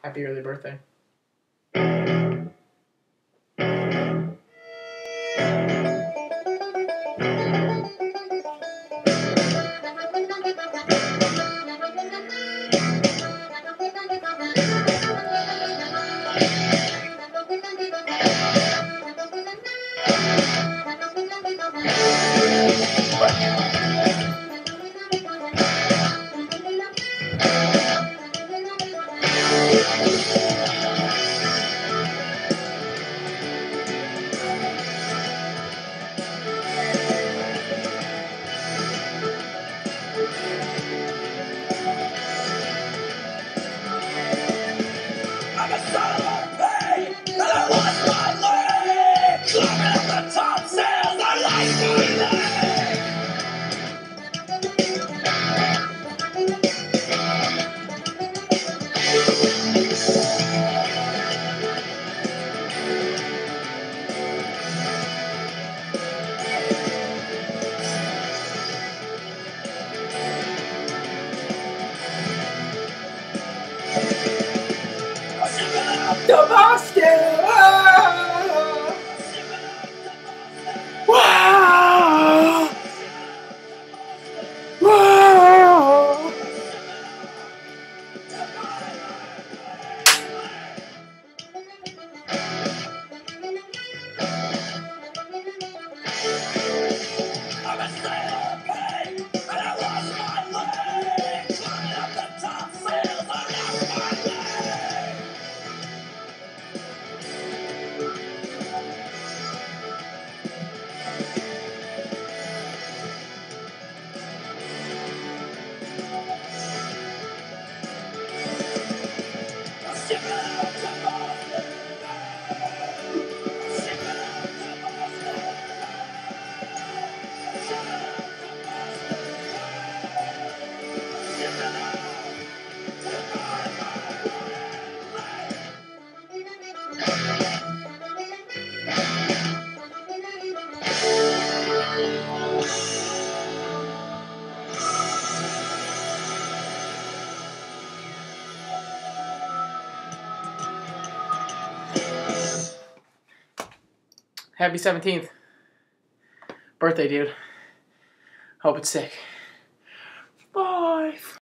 Happy early birthday. I'm a son of pain, and I lost my leg. Climbing up the top sails, I lost my leg. To Boston! Wow! Wow! I'm a sailor of pain, and I lost my leg. Climbing up the top sails, I lost my leg. I'm shipping out to Boston. I'm shipping out to Boston. Shipping out to buy Happy 17th. Birthday, dude. Hope it's sick. Bye.